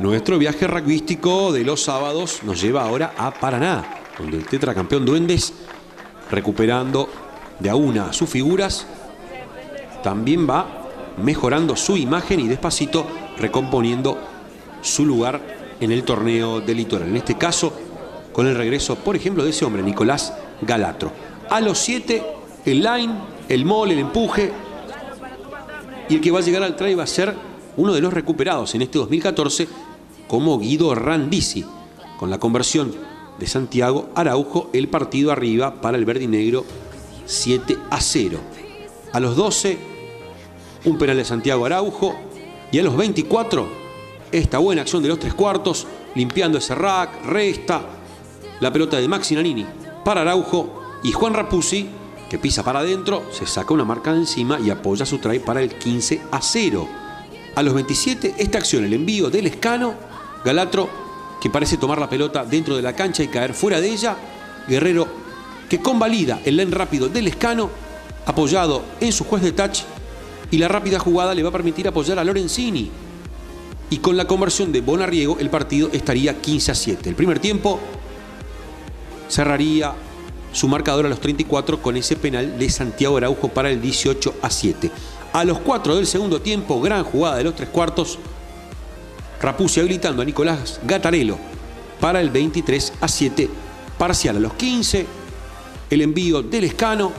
Nuestro viaje rugbyístico de los sábados nos lleva ahora a Paraná, donde el tetracampeón Duendes, recuperando de a una sus figuras, también va mejorando su imagen y despacito recomponiendo su lugar en el torneo del Litoral. En este caso, con el regreso, por ejemplo, de ese hombre, Nicolás Galatro. A los 7, el line, el mole, el empuje. Y el que va a llegar al try va a ser uno de los recuperados en este 2014, como Guido Randisi. Con la conversión de Santiago Araujo, el partido arriba para el verde y negro 7-0. A los 12, un penal de Santiago Araujo. Y a los 24, esta buena acción de los tres cuartos, limpiando ese rack, resta la pelota de Maxi Nanini para Araujo. Y Juan Rapuzzi, que pisa para adentro, se saca una marca de encima y apoya su try para el 15-0. A los 27, esta acción, el envío del Escano, Galatro, que parece tomar la pelota dentro de la cancha y caer fuera de ella. Guerrero, que convalida el line rápido del Escano, apoyado en su juez de touch, y la rápida jugada le va a permitir apoyar a Lorenzini. Y con la conversión de Bonarriego, el partido estaría 15-7. El primer tiempo cerraría su marcador a los 34 con ese penal de Santiago Araujo para el 18-7. A los 4 del segundo tiempo, gran jugada de los tres cuartos, Rapuzzi habilitando a Nicolás Gatarello para el 23-7 parcial. A los 15, el envío del Escano,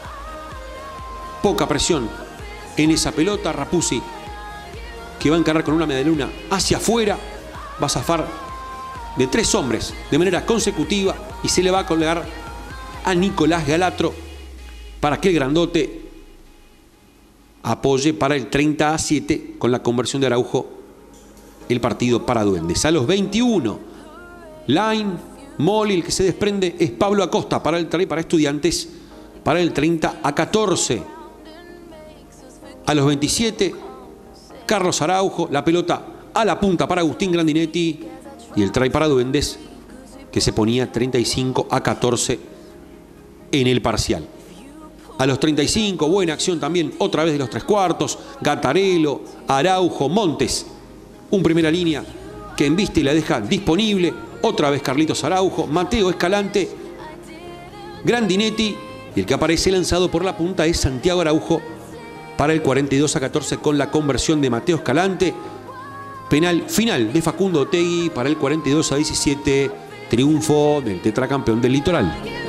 poca presión en esa pelota. Rapuzzi, que va a encarar con una medialuna hacia afuera, va a zafar de 3 hombres de manera consecutiva y se le va a colgar a Nicolás Galatro para que el grandote apoye para el 30-7 con la conversión de Araujo el partido para Duendes. A los 21, line, Moli, el que se desprende es Pablo Acosta para el try para Estudiantes para el 30-14. A los 27, Carlos Araujo, la pelota a la punta para Agustín Grandinetti y el try para Duendes, que se ponía 35-14 en el parcial. A los 35, buena acción también otra vez de los tres cuartos, Gatarello, Araujo, Montes, un primera línea que embiste y la deja disponible, otra vez Carlitos Araujo, Mateo Escalante, Grandinetti, y el que aparece lanzado por la punta es Santiago Araujo para el 42-14 con la conversión de Mateo Escalante. Penal final de Facundo Otegui para el 42-17, triunfo del tetracampeón del Litoral.